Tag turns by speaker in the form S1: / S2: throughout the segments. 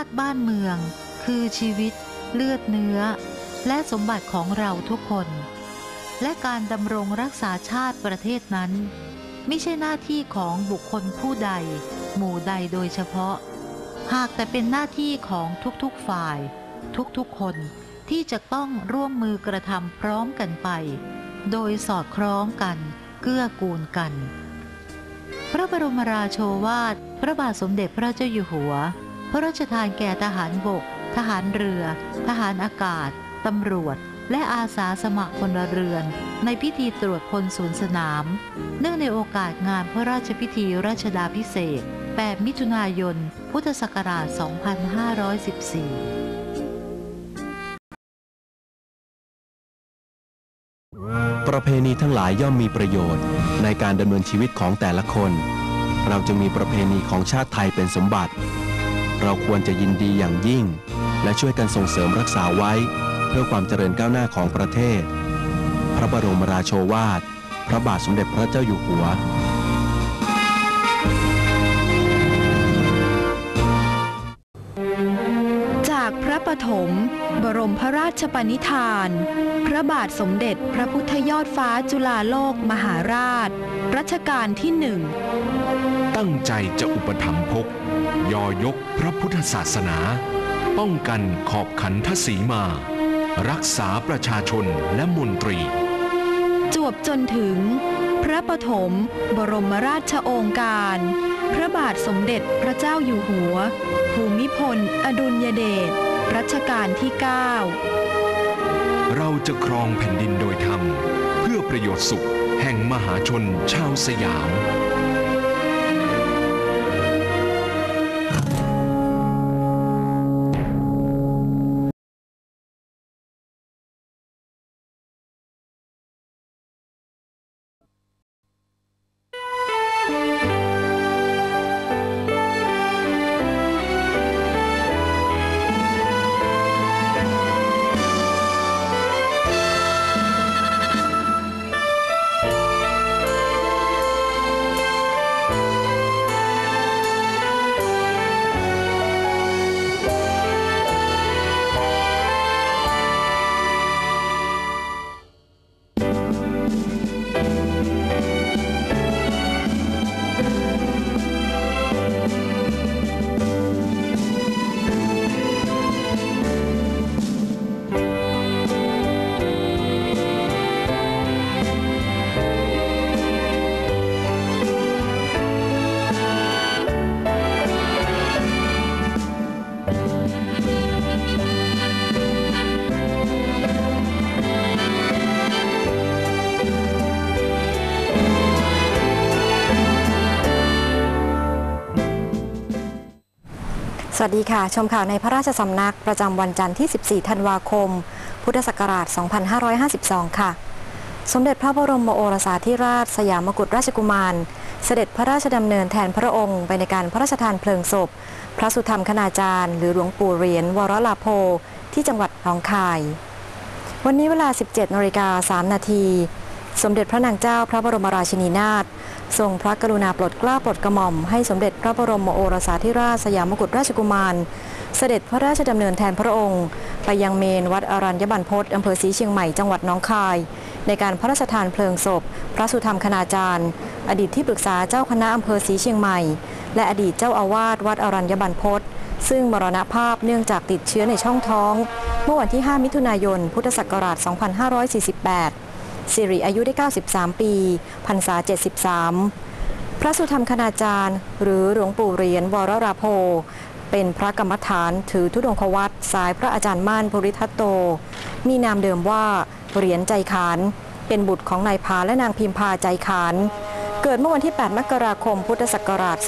S1: บ้านเมืองคือชีวิตเลือดเนื้อและสมบัติของเราทุกคนและการดำรงรักษาชาติประเทศนั้นไม่ใช่หน้าที่ของบุคคลผู้ใดหมู่ใดโดยเฉพาะหากแต่เป็นหน้าที่ของทุกๆฝ่ายทุกๆคนที่จะต้องร่วมมือกระทำพร้อมกันไปโดยสอดคล้องกันเกื้อกูลกันพระบรมราโชวาทพระบาทสมเด็จพระเจ้าอยู่หัวพระราชทานแก่ทหารบกทหารเรือทหารอากาศตำรวจและอาสาสมัครพลเรือนในพิธีตรวจพลศูนย์สนามเนื่องในโอกาสงานพระราชพิธีรัชดาภิเษก8 มิถุนายน พุทธศักราช 2514
S2: ประเพณีทั้งหลายย่อมมีประโยชน์ในการดำเนินชีวิตของแต่ละคนเราจะมีประเพณีของชาติไทยเป็นสมบัติเราควรจะยินดีอย่างยิ่งและช่วยกันส่งเสริมรักษาไว้เพื่อความเจริญก้าวหน้าของประเทศพระบรมราโชวาทพระบาทสมเด็จพระเจ้าอยู่หัว
S3: จากพระปฐมบรมพระราชปณิธานพระบาทสมเด็จพระพุทธยอดฟ้าจุฬาโลกมหาราชรัชกาลที่1
S4: ตั้งใจจะอุปถัมภกยอยกพระพุทธศาสนาป้องกันขอบขันทศีมารักษาประชาชนและมนตรี
S3: จวบจนถึงพระปฐมบรมราชโองการพระบาทสมเด็จพระเจ้าอยู่หัวภูมิพลอดุลยเดชรัชกาลที่9
S4: เราจะครองแผ่นดินโดยธรรมเพื่อประโยชน์สุขแห่งมหาชนชาวสยาม
S5: สวัสดีค่ะชมข่าวในพระราชสำนักประจำวันจันทร์ที่ 14 ธันวาคม พุทธศักราช 2552 ค่ะสมเด็จพระบรมโอรสาธิราชสยามกุฎราชกุมารเสด็จพระราชดำเนินแทนพระองค์ไปในการพระราชทานเพลิงศพพระสุธรรมคณาจารย์หรือหลวงปู่เหรียญวรลาโภที่จังหวัดหนองคายวันนี้เวลา 17:03 นาทีสมเด็จพระนางเจ้าพระบรมราชินีนาถทรงพระกรุณาโปรดเกล้าโปรดกระหม่อมให้สมเด็จพระบรมโอรสาธิราชสยามกุฎราชกุมารเสด็จพระราชดำเนินแทนพระองค์ไปยังเมนวัดอรัญญบรรพตอำเภอศรีเชียงใหม่จังหวัดหนองคายในการพระราชทานเพลิงศพพระสุธรรมคณาจารย์อดีตที่ปรึกษาเจ้าคณะอำเภอศรีเชียงใหม่และอดีตเจ้าอาวาสวัดอรัญญบรรพตซึ่งมรณภาพเนื่องจากติดเชื้อในช่องท้องเมื่อวันที่ 5 มิถุนายน พุทธศักราช 2548สิริอายุได้ 93 ปีพรรษา 73พระสุธรรมคณาจารย์หรือหลวงปู่เหรียญวรลาโภเป็นพระกรรมฐานถือธุดงควัตรสายพระอาจารย์มั่นภูริทัตโตมีนามเดิมว่าเหรียญใจขานเป็นบุตรของนายพาและนางพิมพาใจขานเกิดเมื่อวันที่ 8 มกราคม พุทธศักราช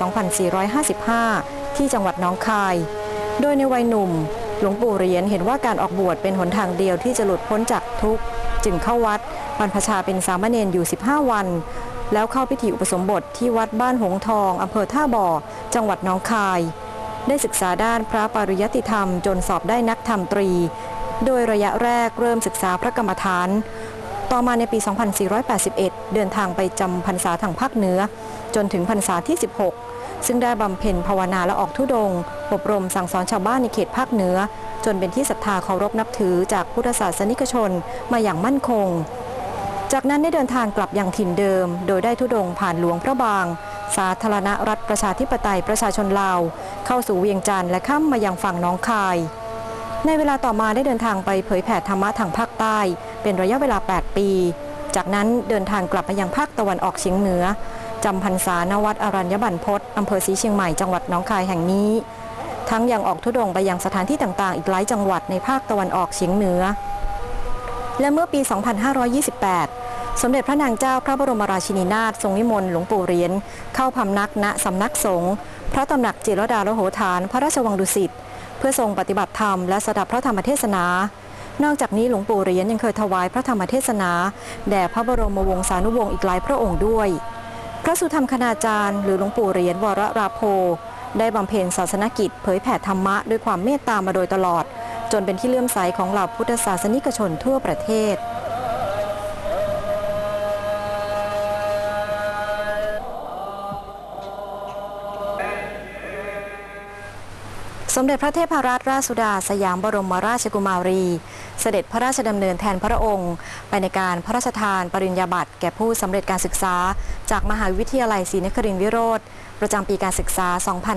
S5: 2455 ที่จังหวัดหนองคายโดยในวัยหนุ่มหลวงปู่เหรียญเห็นว่าการออกบวชเป็นหนทางเดียวที่จะหลุดพ้นจากทุกข์จึงเข้าวัดบรรพชาเป็นสามเณรอยู่ 15 วันแล้วเข้าพิธีอุปสมบทที่วัดบ้านหงทองอำเภอท่าบ่อจังหวัดหนองคายได้ศึกษาด้านพระปริยัติธรรมจนสอบได้นักธรรมตรีโดยระยะแรกเริ่มศึกษาพระกรรมฐานต่อมาในปี 2481 เดินทางไปจำพรรษาทางภาคเหนือจนถึงพรรษาที่ 16 ซึ่งได้บำเพ็ญภาวนาและออกธุดงค์อบรมสั่งสอนชาวบ้านในเขตภาคเหนือจนเป็นที่ศรัทธาเคารพนับถือจากพุทธศาสนิกชนมาอย่างมั่นคงจากนั้นได้เดินทางกลับยังถิ่นเดิมโดยได้ธุดงค์ผ่านหลวงพระบางสาธารณรัฐประชาธิปไตยประชาชนลาวเข้าสู่เวียงจันทร์และข้ามมายังฝั่งหนองคายในเวลาต่อมาได้เดินทางไปเผยแผ่ธรรมะทางภาคใต้เป็นระยะเวลา8ปีจากนั้นเดินทางกลับมายังภาคตะวันออกเฉียงเหนือจำพรรษาณวัดอรัญญบรรพตอำเภอศรีเชียงใหม่จังหวัดหนองคายแห่งนี้ทั้งยังออกธุดงค์ไปยังสถานที่ต่างๆอีกหลายจังหวัดในภาคตะวันออกเฉียงเหนือและเมื่อปี 2528 สมเด็จพระนางเจ้าพระบรมราชินีนาถทรงนิมนต์หลวงปู่เหรียญเข้าพำนักณสำนักสงฆ์พระตำหนักจิรดาโลโหฐานพระราชวังดุสิตเพื่อทรงปฏิบัติธรรมและสดับพระธรรมเทศนานอกจากนี้หลวงปู่เหรียญยังเคยถวายพระธรรมเทศนาแด่พระบรมวงศานุวงศ์อีกหลายพระองค์ด้วยพระสุธรรมคณาจารย์หรือหลวงปู่เหรียญวรราโภได้บำเพ็ญศาสนกิจเผยแผ่ธรรมะด้วยความเมตตามาโดยตลอดจนเป็นที่เลื่อมใสของเหล่าพุทธศาสนิกชนทั่วประเทศสมเด็จพระเทพรัตนราชสุดาสยามบรมราชกุมารีเสด็จพระราชดำเนินแทนพระองค์ไปในการพระราชทานปริญญาบัตรแก่ผู้สำเร็จการศึกษาจากมหาวิทยาลัยศรีนครินทรวิโรธประจำปีการศึกษา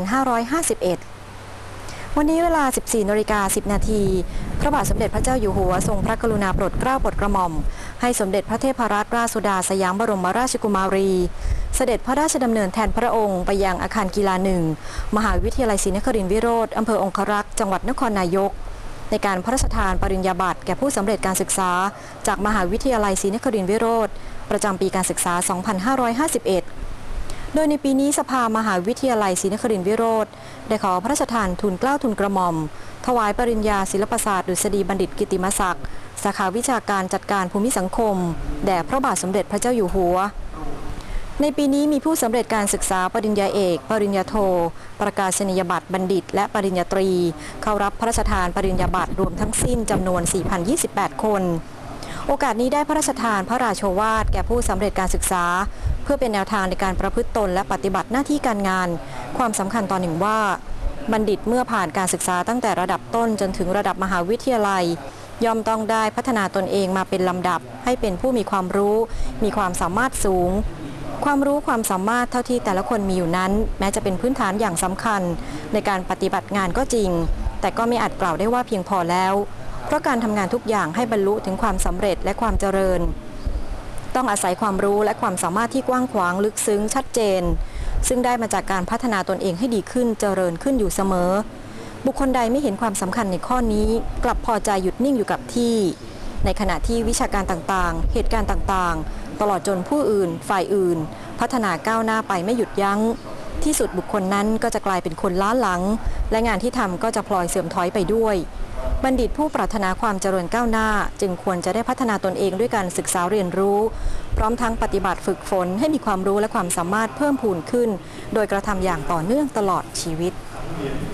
S5: 2551 วันนี้เวลา 14:10 น.พระบาทสมเด็จพระเจ้าอยู่หัวทรงพระกรุณาโปรดเกล้าโปรดกระหม่อมให้สมเด็จพระเทพรัตนราชสุดาสยามบรมราชกุมารีเสด็จพระราชดำเนินแทนพระองค์ไปยังอาคารกีฬา1มหาวิทยาลัยศรีนครินทรวิโรธอำเภอองครักษ์จังหวัดนครนายกในการพระราชทานปริญญาบัตรแก่ผู้สำเร็จการศึกษาจากมหาวิทยาลัยศรีนครินทรวิโรธประจำปีการศึกษา 2551 โดยในปีนี้สภามหาวิทยาลัยศรีนครินทรวิโรธได้ขอพระราชทานทุนเกล้าทุนกระหม่อมถวายปริญญาศิลปศาสตร์ดุษฎีบัณฑิตกิตติมศักดิ์สาขาวิชาการจัดการภูมิสังคมแด่พระบาทสมเด็จพระเจ้าอยู่หัวในปีนี้มีผู้สำเร็จการศึกษาปริญญาเอกปริญญาโทประกาศนียบัตรบัณฑิตและปริญญาตรีเข้ารับพระราชทานปริญญาบัตรรวมทั้งสิ้นจำนวน 4,028 คนโอกาสนี้ได้พระราชทานพระราโชวาทแก่ผู้สำเร็จการศึกษาเพื่อเป็นแนวทางในการประพฤติตนและปฏิบัติหน้าที่การงานความสำคัญตอนหนึ่งว่าบัณฑิตเมื่อผ่านการศึกษาตั้งแต่ระดับต้นจนถึงระดับมหาวิทยาลัยย่อมต้องได้พัฒนาตนเองมาเป็นลำดับให้เป็นผู้มีความรู้มีความสามารถสูงความรู้ความสามารถเท่าที่แต่ละคนมีอยู่นั้นแม้จะเป็นพื้นฐานอย่างสำคัญในการปฏิบัติงานก็จริงแต่ก็ไม่อาจกล่าวได้ว่าเพียงพอแล้วเพราะการทำงานทุกอย่างให้บรรลุถึงความสำเร็จและความเจริญต้องอาศัยความรู้และความสามารถที่กว้างขวางลึกซึ้งชัดเจนซึ่งได้มาจากการพัฒนาตนเองให้ดีขึ้นเจริญขึ้นอยู่เสมอบุคคลใดไม่เห็นความสำคัญในข้อนี้กลับพอใจหยุดนิ่งอยู่กับที่ในขณะที่วิชาการต่างๆเหตุการณ์ต่างๆตลอดจนผู้อื่นฝ่ายอื่นพัฒนาก้าวหน้าไปไม่หยุดยั้งที่สุดบุคคลนั้นก็จะกลายเป็นคนล้าหลังและงานที่ทำก็จะพลอยเสื่อมถอยไปด้วยบัณฑิตผู้ปรารถนาความเจริญก้าวหน้าจึงควรจะได้พัฒนาตนเองด้วยการศึกษาเรียนรู้พร้อมทั้งปฏิบัติฝึกฝนให้มีความรู้และความสามารถเพิ่มพูนขึ้นโดยกระทำอย่างต่อเนื่องตลอดชีวิต